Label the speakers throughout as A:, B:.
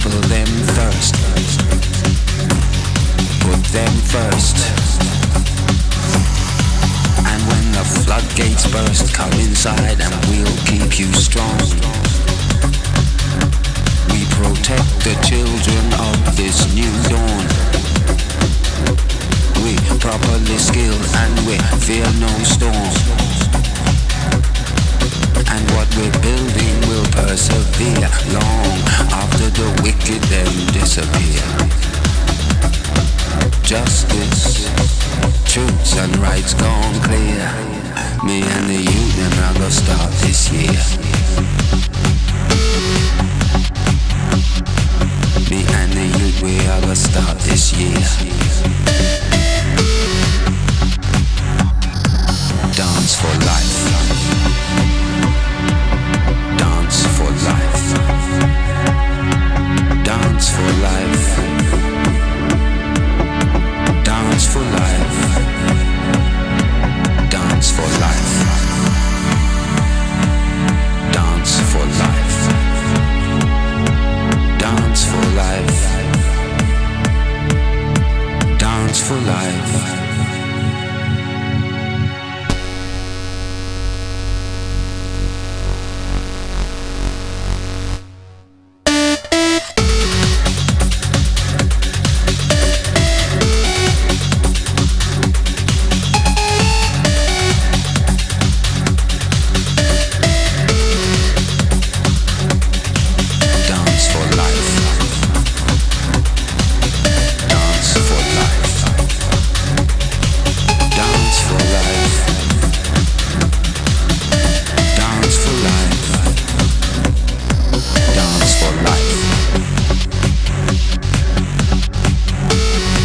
A: people them thirst. Put them first. And when the floodgates burst, come inside and we'll keep you strong. We protect the children of this new dawn. We properly skilled and we fear no storm. And what we're building will persevere long after the wicked them disappear. Justice, truths and rights gone clear. Me and the youth them are gonna start this year. Me and the youth we are gonna start this year. Dance for life. Dance for life. Dance for life. Dance for life. Dance for life. Dance for life. Dance for life. Dance for life.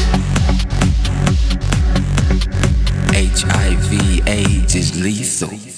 A: HIV/AIDS is lethal.